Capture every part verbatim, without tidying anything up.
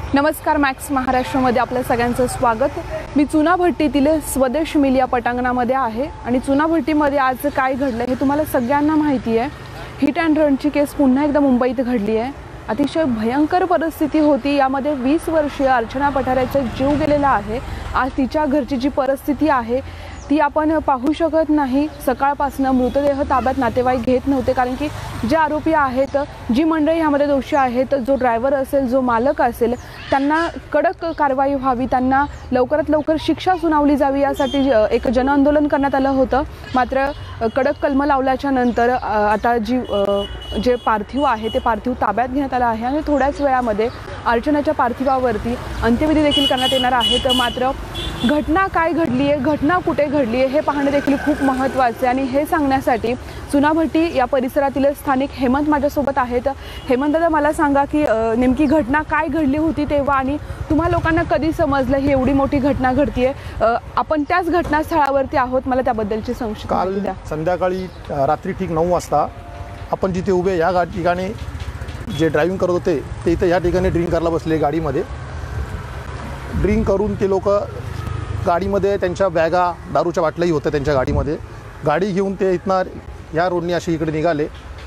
नमस्कार, मॅक्स महाराष्ट्रामध्ये आपल्या सगळ्यांचं स्वागत। मी चुनाभट्टीतील स्वदेश मिल या पटांगणामध्ये आहे आणि चुनाभट्टीमध्ये आज काय घडलं हे तुम्हाला सगळ्यांना माहिती आहे। हिट अँड रनची केस पुन्हा एकदा मुंबईत घडली आहे। अतिशय भयंकर परिस्थिती होती। यामध्ये वीस वर्षीय अर्चना पठारेचा जीव गेलेला आहे। आज तिच्या घरची जी परिस्थिती आहे ती आपण पाहू शकत नाही। सकाळपासून मृतदेह ताब्यात नातेवाईक घेत नव्हते, कारण की जे आरोपी आहेत, जी मंडळी यामध्ये दोषी आहेत, जो ड्रायव्हर असेल, जो मालक असेल, त्यांना कडक कारवाई व्हावी, त्यांना लवकरात लवकर शिक्षा सुनावली जावी यासाठी एक जनआंदोलन करण्यात आलं होतं। मात्र कडक कलम लावल्याच्या नंतर आता जी जे पार्थिव आहे ते पार्थिव ताब्यात घेण्यात आलं आहे आणि थोड्याच वेळामध्ये अर्चनाच्या पार्थिवावरती अंत्यविधी देखील करण्यात येणार आहे। तर मात्र घटना काय घडली आहे, घटना कुठे घडली आहे हे पाहणे देखील खूप महत्त्वाचे आणि हे सांगण्यासाठी चुनाभट्टी या परिसरातील स्थानिक हेमंत माझ्यासोबत आहेत। हेमंत दादा, मला सांगा की नेमकी घटना काय घडली होती तेव्हा आणि तुम्हा लोकांना कधी समजलं ही एवढी मोठी घटना घडतीये? आपण त्याच घटनास्थळावरती आहोत, मला त्याबद्दलची संक्षिप्त माहिती द्या। संध्याकाळी रात्री ठीक नऊ वाजता आपण जिथे उभे या ठिकाणी जे ड्रायव्हिंग करत होते ते इथे या ठिकाणी ड्रिंक करायला बसले। गाडीमध्ये ड्रिंक करून ते लोक गाडीमध्ये त्यांच्या बॅगा, दारूच्या बाटल्याही होत्या त्यांच्या गाडीमध्ये। गाडी घेऊन ते इथनं या रोडनी असे इकडे निघाले।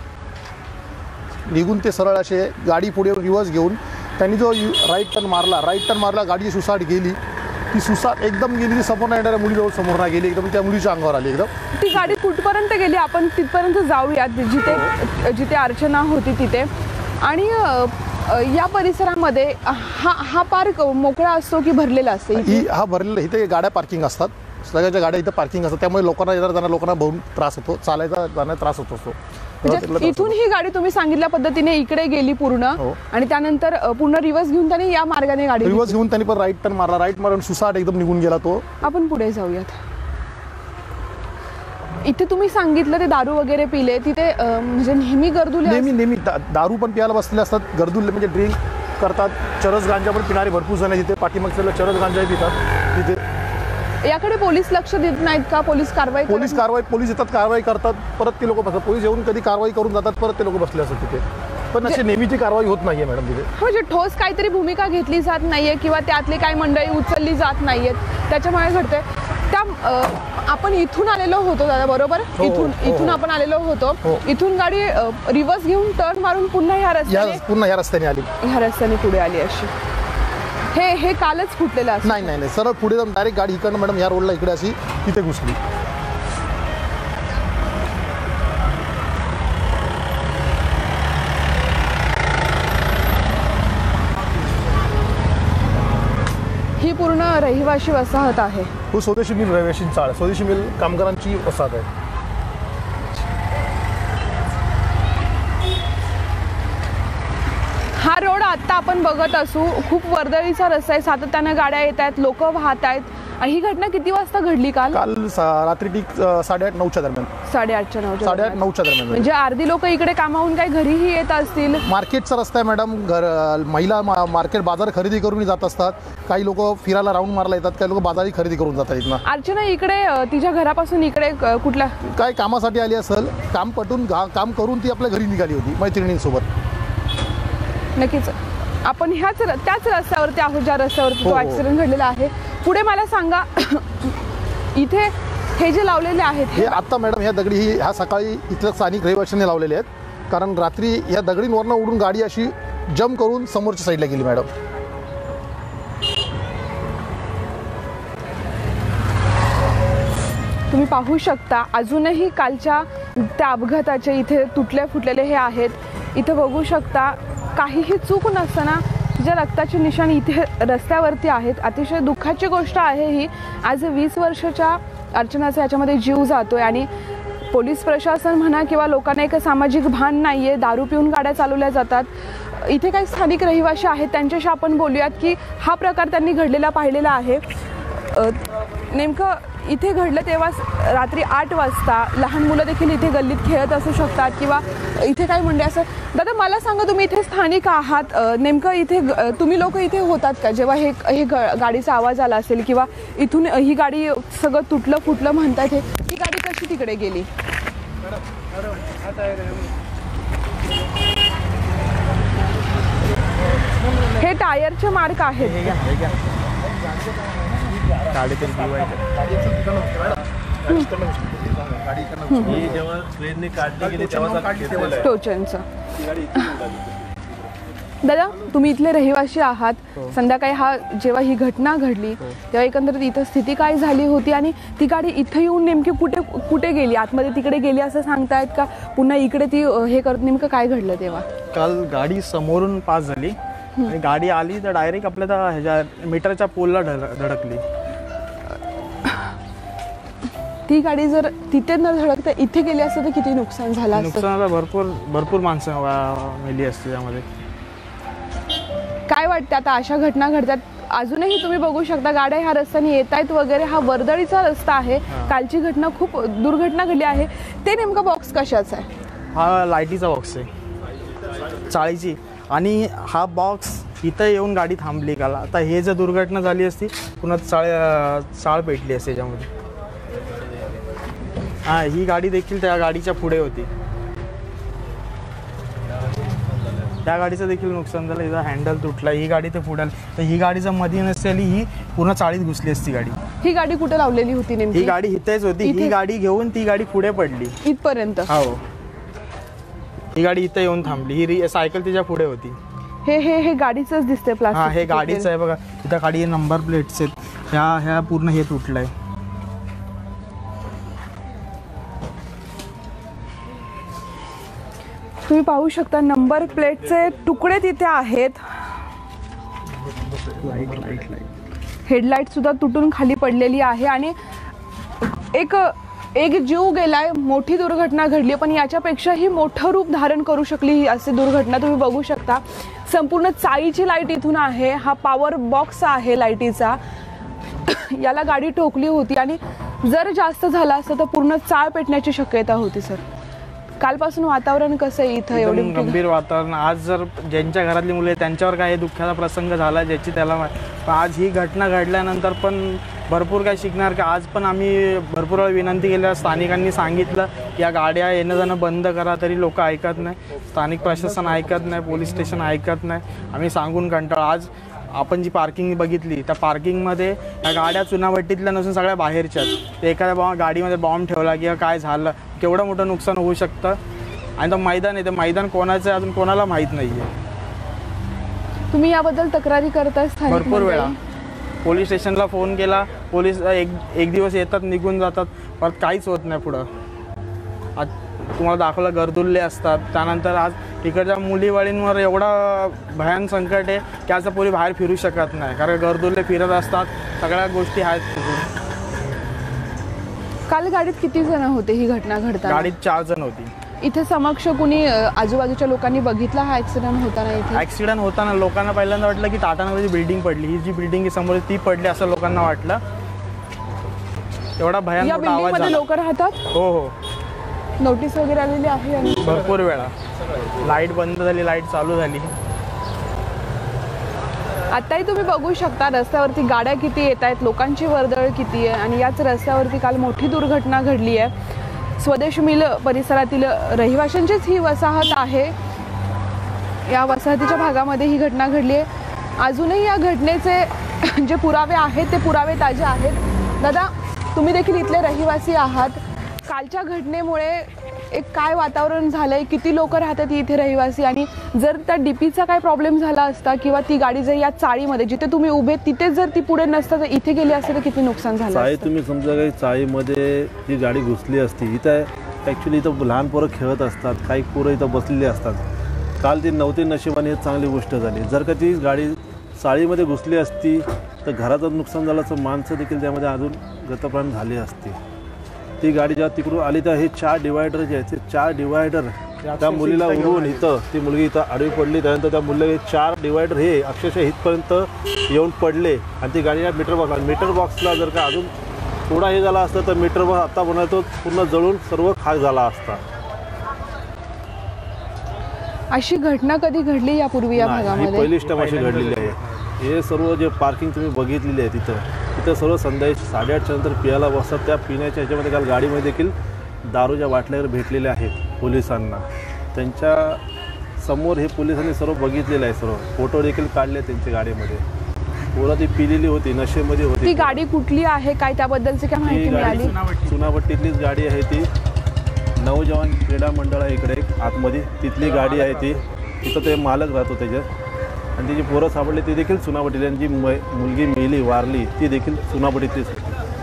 निघून ते सरळ असे गाडी पुढे रिव्हर्स घेऊन त्यांनी जो राईट टर्न मारला राईट टर्न मारला गाडी सुसाट गेली। ती सुसाट एकदम गेली, ती समोर नाही येणाऱ्या मुलीजवळ समोर नाही गेली, एकदम त्या मुलीच्या अंगावर आली। एकदम ती गाडी कुठपर्यंत गेली आपण तिथपर्यंत जाऊयात, जिथे जिथे अर्चना होती तिथे। आणि या परिसरामध्ये हा हा पार्क मोकळा असतो की भरलेला असतो? हा भरलेला, इथे गाड्या पार्किंग असतात, सगळ्याच्या गाड्या इथे पार्किंग असतात, त्यामुळे लोकांना येणार जाणार लोकांना बहुत त्रास होतो, चालायचा जाण्याचा त्रास होत असतो। इथून ही गाडी तुम्ही सांगितल्या पद्धतीने इकडे गेली पूर्ण आणि त्यानंतर पूर्ण रिव्हर्स घेऊन त्यांनी या मार्गाने गाडी रिव्हर्स घेऊन त्यांनी पण राईट टर्न मारला, राईट मारून सुसाट एकदम निघून गेला तो। आपण पुढे जाऊयात। इथे तुम्ही सांगितलं ते दारू वगैरे पिले, तिथे म्हणजे नेहमी गर्दुले नेहमी नेहमी दारू पण प्यायला बसलेले असतात, गर्दुले म्हणजे ड्रिंक करतात, चरस गांजा पण पिणारे भरपूर जण तिथे पाठीमागच्या चरस गांजाही पितात तिथे। याकडे पोलीस लक्ष देत नाहीत का? पोलीस कारवाई पोलीस कारवाई पोलीस येतात, कारवाई करतात, परत ते लोक बसतात। पोलीस येऊन कधी कारवाई करून जातात, परत ते लोक बसले असतात तिथे, पण अशी नेहमीची कारवाई होत नाहीये मॅडम तिथे। म्हणजे ठोस काहीतरी भूमिका घेतली जात नाहीये किंवा त्यातले काही मंडळी उचलली जात नाहीयेत, त्याच्यामुळे घडते। त्या आपण इथून आलेलो होतो दादा, बरोबर? इथून इथून आपण आलेलो होतो, इथून गाडी रिव्हर्स घेऊन टर्न मारून पुन्हा ह्या रस्त्याने पुन्हा ह्या रस्त्याने आली, ह्या रस्त्याने पुढे आली अशी। हे हे कालच फुटलेलं असं? नाही नाही नाही, सरळ पुढे जाऊन डायरेक्ट गाडी इकडनं मॅडम ह्या रोडला इकडे अशी तिथे घुसली। ही पूर्ण रहिवाशी वसाहत आहे? हो, स्वदेशी मिल रहिवाशी चाळ, स्वदेशी मिल कामगारांची वसाहत आहे। हा रोड आता आपण बघत असू खूप वर्दळीचा रस्ता आहे, सातत्याने गाड्या येत आहेत, लोक वाहत आहेत। आणि ही घटना किती वाजता घडली काल? काल रात्री ठीक साडेआठ नऊच्या दरम्यान। साडेआठच्या नऊ साडेआठ नऊच्या दरम्यान। म्हणजे अर्धी लोक इकडे कामावून काही घरीही येत असतील। मार्केटचा रस्ता आहे मॅडम, घर महिला मार्केट बाजार खरेदी करून जात असतात, काही लोक फिरायला राऊंड मारला येतात, काही लोक बाजारी खरेदी करून जातात इथनं। अर्चना इकडे तिच्या घरापासून इकडे कुठल्या काय कामासाठी आली असेल, काम पटून काम करून ती आपल्या घरी निघाली होती मैत्रिणींसोबत। नक्कीच आपण ह्याच त्याच रस्त्यावरती आहोत ज्या रस्त्यावरती तो ऍक्सिडेंट घडलेला आहे। पुढे मला सांगा, इथे हे जे लावलेले आहेत हे आता मॅडम ह्या दगडी ही ह्या सकाळी इथल्या स्थानिक रहिवाशांनी लावलेले आहेत, कारण रात्री या दगडींवरनं उडून गाडी अशी जम्प करून समोरच्या साईडला गेली मॅडम। तुम्ही पाहू शकता अजूनही कालच्या त्या अपघाताचे इथे तुटले फुटलेले हे आहेत। इथे बघू शकता काहीही चूक नसताना ज्या रक्ताचे निशाण इथे रस्त्यावरती आहेत। अतिशय दुःखाची गोष्ट आहे ही। आज वीस वर्षाच्या अर्चनाचा याच्यामध्ये जीव जातोय आणि पोलीस प्रशासन म्हणा किंवा लोकांना एक सामाजिक भान नाहीये, दारू पिऊन गाड्या चालवल्या जातात। इथे काही स्थानिक रहिवासी आहेत, त्यांच्याशी आपण बोलूयात की हा प्रकार त्यांनी घडलेला पाहिलेला आहे। नेमकं इथे घडलं तेव्हा रात्री आठ वाजता लहान मुलं देखील इथे गल्लीत खेळत असू शकतात किंवा इथे काही म्हणजे असं। दादा, मला सांगा, तुम्ही इथे स्थानिक आहात, नेमकं इथे तुम्ही लोक इथे होतात का जेव्हा हे हे गाडीचा आवाज आला असेल किंवा इथून ही गाडी सगळं तुटलं फुटलं म्हणतात, हे ही गाडी कशी तिकडे गेली? हे टायरचे मार्क आहेत. साडेतीन ही जेव्हा ट्रेनने काढली गेली तेव्हा टोचनचं. दादा तुम्ही इथले रहिवासी आहात. संध्याकाळी हा जेव्हा ही घटना घडली तेव्हा एकंदरीत इथं स्थिती काय झाली होती आणि ती गाडी इथं येऊन नेमकी कुठे कुठे गेली, आतमध्ये तिकडे गेली असं सांगतायत का पुन्हा इकडे ती हे करत, नेमकं काय घडलं तेव्हा? काल गाडी समोरून पास झाली आणि गाडी आली तर डायरेक्ट आपल्या त्या ह्याच्या मीटरच्या पोलला धडकली. ती गाडी जर तिथे न धडकता इथे गेली असतं तर किती नुकसान झालं असतं? नुकसानाला भरपूर भरपूर माणसं मेली असते त्यामध्ये. काय वाटतं आता अशा घटना घडतात अजूनही तुम्ही बघू शकता गाड्या ह्या रस्त्याने येत आहेत वगैरे. हा वर्दळीचा रस्ता आहे. कालची घटना खूप दुर्घटना घडली आहे. ते नेमका बॉक्स कशाचा आहे? हा लाईटीचा बॉक्स आहे चाळीची आणि हा बॉक्स इथं येऊन गाडी थांबली काल. आता हे जर दुर्घटना झाली असती पुन्हा चाळ चाळ पेटली असते याच्यामध्ये. हां ही गाडी देखील त्या गाडीच्या पुढे होती. त्या गाडीचं देखील नुकसान झालं. हिचा हँडल तुटला. ही गाडी ते पुढे तर ही गाडी जर मध्ये नसती आली ही पूर्ण चाळीत घुसली असती गाडी. ही गाडी कुठे लावलेली होती नेमकी? ही गाडी इथेच होती. ही गाडी घेऊन ती गाडी पुढे पडली इथपर्यंत. हो ही गाडी इथं येऊन थांबली. ही सायकल तिच्या पुढे होती. हे हे हे गाडीचंच दिसतंय हा प्लास्टिक. हे गाडीचं आहे बघा. इथं गाडी नंबर प्लेट्स आहेत. ह्या ह्या पूर्ण हे तुटलंय. तुम्ही पाहू शकता नंबर प्लेटचे तुकडे तिथे आहेत. हेडलाईट सुद्धा तुटून खाली पडलेली आहे आणि एक एक जीव गेलाय. मोठी दुर्घटना घडली पण याच्यापेक्षाही मोठं रूप धारण करू शकली ही अशी दुर्घटना. तुम्ही बघू शकता संपूर्ण चाळीची लाईट इथून आहे. हा पॉवर बॉक्स आहे लाईटीचा. याला गाडी ठोकली होती आणि जर जास्त झाला असतं तर पूर्ण चाळ पेटण्याची शक्यता होती. सर कालपासून वातावरण कसं आहे इथं? एवढे गंभीर वातावरण. आज जर ज्यांच्या घरातली मुले त्यांच्यावर काही दुःखाचा प्रसंग झाला ज्याची त्याला पण आज ही घटना घडल्यानंतर पण भरपूर काही शिकणार. का आज पण आम्ही भरपूर वेळा विनंती केल्या. स्थानिकांनी सांगितलं या गाड्या येणं जाणं बंद करा तरी लोक ऐकत नाही. स्थानिक प्रशासन ऐकत नाही. पोलीस स्टेशन ऐकत नाही. आम्ही सांगून कंटाळा. आज आपण जी पार्किंग बघितली त्या पार्किंगमध्ये या गाड्या चुनाभट्टीतल्या नसून सगळ्या बाहेरच्याच. ते एखाद्या बॉ गाडीमध्ये बॉम्ब ठेवला किंवा काय झालं केवढं मोठं नुकसान होऊ शकतं. आणि तो मैदान आहे ते मैदान कोणाचं आहे अजून कोणाला माहीत नाही आहे. तुम्ही याबद्दल तक्रारी करताय? भरपूर वेळा पोलीस स्टेशनला फोन केला. पोलीस एक एक दिवस येतात निघून जातात परत काहीच होत नाही पुढं. आज तुम्हाला दाखवलं गर्दुल्ले असतात. त्यानंतर आज तिकडच्या मुलीवाळींवर एवढा भयान संकट आहे की आज पोरी बाहेर फिरू शकत नाही कारण गर्दुल्ले फिरत असतात. सगळ्या गोष्टी आहेत. काल गाडीत किती जण होते ही घटना घडताना? गाडीत चार जण होती. इथे समक्ष कुणी आजूबाजूच्या लोकांनी बघितला हा ऍक्सिडेंट होताना? इथे ऍक्सिडेंट होताना लोकांना पहिल्यांदा वाटलं की टाटानगरची बिल्डिंग पडली. ही जी बिल्डिंग आहे समोर ती पडली असं लोकांना वाटलं. एवढा भयानक आवाज. या बिल्डिंगमध्ये लोक राहतात? हो हो. नोटीस वगैरे आलेली आहे? भरपूर वेळा. लाईट बंद झाली लाईट चालू झाली. आताही तुम्ही बघू शकता रस्त्यावरती गाड्या किती येत आहेत. लोकांची वर्दळ किती आहे आणि याच रस्त्यावरती काल मोठी दुर्घटना घडली आहे. स्वदेश मिल परिसरातील रहिवाशांचीच ही वसाहत आहे. या वसाहतीच्या भागामध्ये ही घटना घडली आहे. अजूनही या घटनेचे जे पुरावे आहेत ते पुरावे ताजे आहेत. दादा तुम्ही देखील इथले रहिवासी आहात. कालच्या घटनेमुळे एक काय वातावरण झालंय? किती लोक राहतात इथे रहिवासी? आणि जर त्या डीपीचा काय प्रॉब्लेम झाला असता किंवा ती गाडी जर या चाळीमध्ये जिथे तुम्ही उभे तिथे जर ती पुढे नसता तर इथे गेली असते तर किती नुकसान झालं? चाळी तुम्ही समजा काही चाळीमध्ये जी गाडी घुसली असती. इथं ॲक्च्युली इथं लहान पोरं खेळत असतात. काही पोरं इथं बसलेली असतात. काल ती नव्हती नशिबाने चांगली गोष्ट झाली. जर का ती गाडी चाळीमध्ये घुसली असती तर घराचं नुकसान झालं असं माणसं देखील त्यामध्ये अजून गतप्राण झाली असती. ती गाडी जेव्हा तिकडून आली तर हे चार डिवायडर जे आहेत ते चार डिवायडर त्या मुलीला उडवून इथं ती मुलगी इथं आडवी पडली. त्यानंतर त्या मुलीला चार डिवायडर हे अक्षरशः इथपर्यंत येऊन पडले आणि ती गाडी मीटर बॉक्स मीटर बॉक्सला जर का अजून थोडा हे झाला असता तर मीटर बॉक्स आता बनवतो पूर्ण जळून सर्व खाक झाला असता. अशी घटना कधी घडली यापूर्वी या भागामध्ये? पहिलीच टाइम अशी घडलेली आहे. हे सर्व जे पार्किंग तुम्ही बघितलेली आहे तिथं तिथं सर्व संध्याकाळी साडेआठच्या नंतर पियाला बसतात. त्या पिण्याच्या ह्याच्यामध्ये काल गाडीमध्ये देखील दारूच्या बाटल्यावर भेटलेल्या आहेत पोलिसांना. त्यांच्या समोर हे पोलिसांनी सर्व बघितलेलं आहे, सर्व फोटो देखील काढले त्यांच्या गाडीमध्ये. पोरं ती पिलेली होती, नशेमध्ये होती. ती गाडी कुठली आहे, काय त्याबद्दलची काय माहिती मिळाली? चुनाभट्टीतलीच गाडी आहे ती. नवजवान क्रीडा मंडळ आहे इकडे एक आतमध्ये, तिथली गाडी आहे ती. तिथं ते मालक राहतो त्याच्यात आणि तिची पोरं सापडली ती देखील चुनाभट्टीतली. आणि जी मुलगी मेली वारली ती देखील चुनाभट्टीतलीच होती.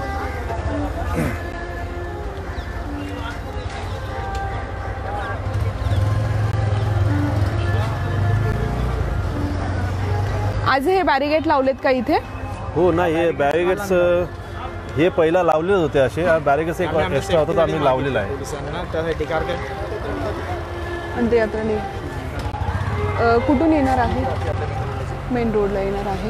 आज हे बॅरिगेट लावलेत का इथे? हो ना, हे बॅरिगेट्स हे पहिला लावलेच होते. असे बॅरिगेट्स एक एक्स्ट्रा होतं, आम्ही लावलेलं आहे. अंत्ययात्रा नाही कुठून येणार आहे? मेन रोडला येणार आहे.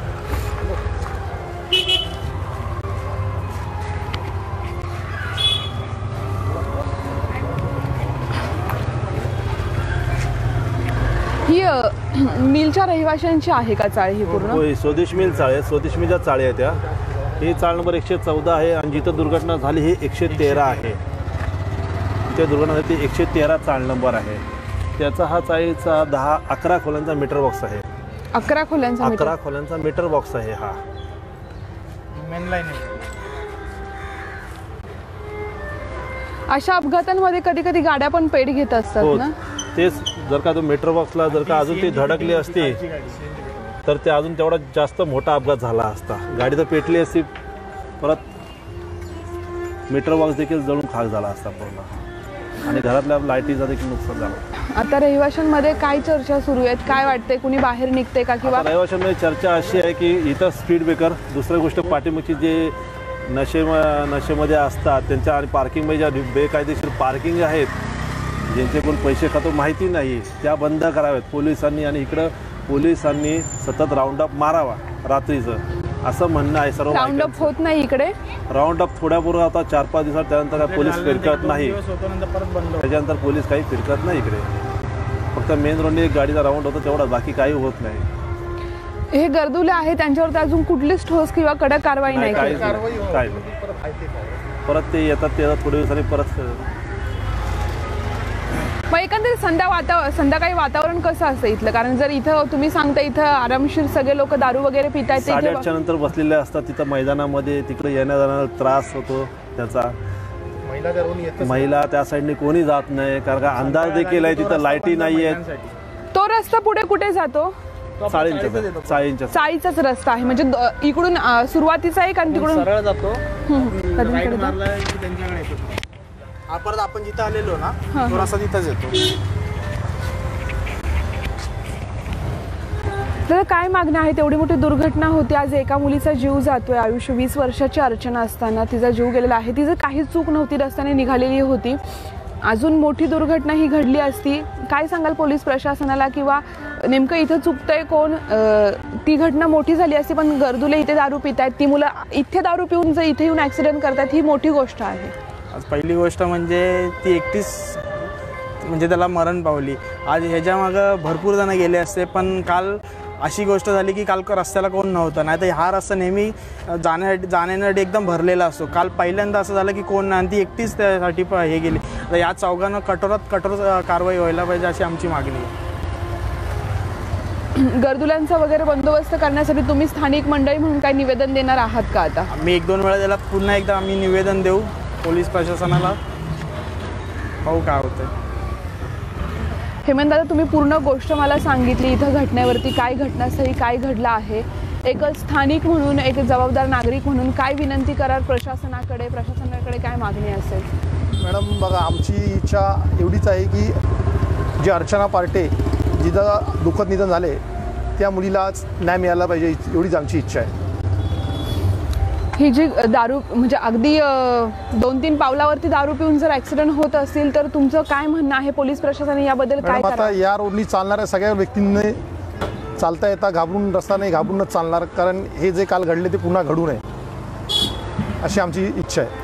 ही मिलच्या रहिवाशांची आहे का चाळ ही पूर्ण? होय, स्वदेश मिल चाळ आहे. स्वदेश मिलच्या चाळी आहे त्या. ही चाळ नंबर एकशे चौदा आहे आणि जिथं दुर्घटना झाली ही एकशे तेरा आहे. जिथे दुर्घटना झाली ती एकशे तेरा चाळ नंबर आहे. त्याचा हा चाळीचा दहा अकरा खोल्यांचा मीटर बॉक्स आहे. अकरा खोल्यांचा अकरा खोल्यांचा मीटर बॉक्स आहे हा. मेन लाईन आहे. अशा अपघातांमध्ये कधी कधी गाड्या पण पेट घेत असतात ना? तेच, जर का तो मीटर बॉक्सला जर का अजून ती धडकली असती तर ते अजून तेवढा जास्त मोठा अपघात झाला असता. गाडी तर पेटली असती, परत मीटर बॉक्स देखील जळून खाक झाला असता पूर्ण आणि घरातल्या लाईटीचा देखील नुकसान झालं. आता रहिवाशांमध्ये काय चर्चा सुरू आहेत? काय वाटतंय, कुणी बाहेर निघते का? किंवा रहिवाशांमध्ये चर्चा अशी आहे की इथं स्पीड ब्रेकर, दुसरी गोष्ट पाठीमागची जे नशे नशेमध्ये असतात त्यांच्या आणि पार्किंगमध्ये ज्या बेकायदेशीर पार्किंग आहेत ज्यांचे कोण पैसे खातो माहिती नाही त्या बंद कराव्यात पोलिसांनी. आणि इकडं पोलिसांनी सतत राऊंड अप मारावा रात्रीचं, असं म्हणणं आहे. सर्व राऊंड अप होत नाही इकडे. राऊंड अप थोड्यापूर्वी आता चार पाच दिवसात, त्यानंतर काय पोलीस फिरकत नाही. त्याच्यानंतर पोलीस काही फिरकत नाही इकडे. फक्त मेन रोडने एक गाडीचा राऊंड होतो तेवढा, बाकी काही होत नाही. हे गर्दुले आहे त्यांच्यावर अजून कुठलीच ठोस किंवा कडक कारवाई नाही काय केली. परत ते येतात ते येतात थोड्या दिवसांनी परत. मग एकंदरीत संध्या वातावरण संध्याकाळी वातावरण कसं असतं इथलं? कारण जर इथं तुम्ही सांगता इथं आरामशीर सगळे लोक दारू वगैरे पितायत, साडेआठच्या नंतर बसलेले असतात तिथं मैदानामध्ये. तिकडे येण्या जाण्याला त्रास होतो त्याचा. महिला त्या साईडने कोणी जात नाही कारण का अंदाज देखील आहे, तिथं लाईटी नाही आहेत. तो रस्ता पुढे कुठे जातो? चाळींचा चाळींचा चाळीचाच रस्ता आहे म्हणजे इकडून सुरुवातीचा आहे आणि तिकडून सरळ जातो. त्यांच्याकडे परत आपण जिथं आलेलो ना थोडासा तिथंच येतो. तर काय मागणं आहे? तेवढी मोठी दुर्घटना होती, आज एका मुलीचा जीव जातोय. आयुष्य वीस वर्षाची अर्चना असताना तिचा जीव गेलेला आहे. तिचं काहीच चूक नव्हती, रस्त्याने निघालेली होती. अजून मोठी दुर्घटना ही घडली असती. काय सांगाल पोलीस प्रशासनाला, किंवा नेमकं इथं चुकतंय कोण? ती घटना मोठी झाली असती पण गर्दुले इथे दारू पितायत, ती मुलं इथे दारू पिऊन जर इथे येऊन ॲक्सिडेंट करतात, ही मोठी गोष्ट आहे. आज पहिली गोष्ट म्हणजे ती एकटीच म्हणजे त्याला मरण पावली. आज ह्याच्यामागं भरपूर जण गेले असते पण काल अशी गोष्ट झाली की काल रस्त्याला कोण नव्हतं. नाही तर हा रस्ता नेहमी जाण्यासाठी जाण्यासाठी एकदम भरलेला असतो. काल पहिल्यांदा असं झालं की कोण नाही, ती एकटीच त्यासाठी हे गेली. तर या चौघांना कठोरात कठोर कारवाई व्हायला पाहिजे अशी आमची मागणी आहे. गर्दुल्यांचा वगैरे बंदोबस्त करण्यासाठी तुम्ही स्थानिक मंडळी म्हणून काय निवेदन देणार आहात का? आता आम्ही एक दोन वेळा त्याला पुन्हा एकदा आम्ही निवेदन देऊ पोलीस प्रशासनाला, पाहू काय होतं. हेमंत दादा, तुम्ही पूर्ण गोष्ट मला सांगितली, इथं घटनेवरती काय घटनास्थळी काय घडलं आहे. एक स्थानिक म्हणून, एक जबाबदार नागरिक म्हणून काय विनंती कराल प्रशासनाकडे? प्रशासनाकडे काय मागणी असेल? मॅडम बघा, आमची इच्छा एवढीच आहे की जी अर्चना पार्टे जिथं दुःखद निधन झाले त्या मुलीलाच न्याय मिळाला पाहिजे, एवढीच आमची इच्छा आहे. ही जी दारू म्हणजे अगदी दोन तीन पावलावरती दारू पिऊन जर ॲक्सिडेंट होत असतील तर तुमचं काय म्हणणं आहे? पोलीस प्रशासनाने याबद्दल काय आता करावं? या रोडनी चालणाऱ्या सगळ्या व्यक्तींनी चालता येता घाबरून रस्ता नाही, घाबरूनच चालणार, कारण हे जे काल घडले ते पुन्हा घडू नये अशी आमची इच्छा आहे.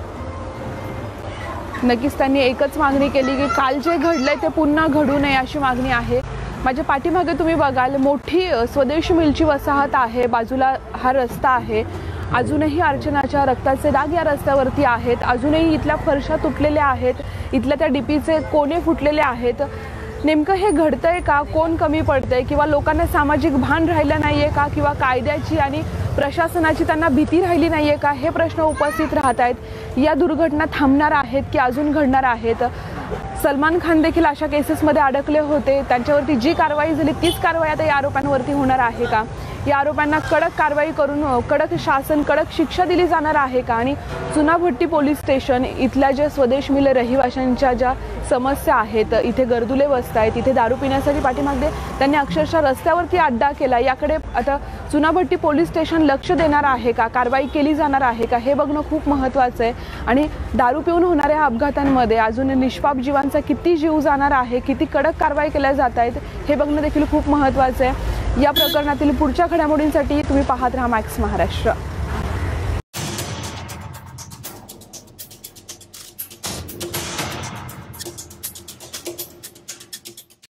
नक्कीच त्यांनी एकच मागणी केली की काल जे घडलंय ते पुन्हा घडू नये अशी मागणी आहे. माझ्या पाठीमागे तुम्ही बघाल मोठी स्वदेश मिलची वसाहत आहे, बाजूला हा रस्ता आहे. अजूनही अर्चनाच्या रक्ताचे डाग या रस्त्यावरती आहेत. अजूनही इथल्या फरशा तुटलेल्या आहेत, इथल्या त्या डीपीचे कोने फुटलेले आहेत. नेमकं हे घडतंय का, कोण कमी पडतंय, किंवा लोकांना सामाजिक भान राहिलं नाहीये का, किंवा कायद्याची आणि प्रशासनाची त्यांना भीती राहिली नाहीये का, हे प्रश्न उपस्थित राहत आहेत। या दुर्घटना थांबणार आहेत की अजून घडणार आहेत? सलमान खान देखील अशा केसेसमध्ये अडकले होते, त्यांच्यावरती जी कारवाई झाली तीच कारवाई आता या आरोपांवरती होणार आहे का? या आरोपांना कडक कारवाई करून कडक शासन कडक शिक्षा दिली जाणार आहे का? आणि चुनाभट्टी पोलीस स्टेशन इथल्या ज्या स्वदेश मिल रहिवाशांच्या ज्या समस्या आहेत, इथे गर्दुले बसत आहेत, इथे दारू पिण्यासाठी पाठीमागे त्यांनी अक्षरशः रस्त्यावरती अड्डा केला, याकडे आता चुनाभट्टी पोलीस स्टेशन लक्ष देणार आहे का, कारवाई केली जाणार आहे का, हे बघणं खूप महत्त्वाचं आहे। आणि दारू पिऊन होणाऱ्या अपघातांमध्ये अजून निष्पाप जीवांचा किती जीव जाणार आहे, किती कडक कारवाई केल्या जात आहेत, हे बघणं देखील खूप महत्त्वाचं आहे। या प्रकरणातील पुढच्या घडामोडींसाठी तुम्ही पाहत राहा मॅक्स महाराष्ट्र।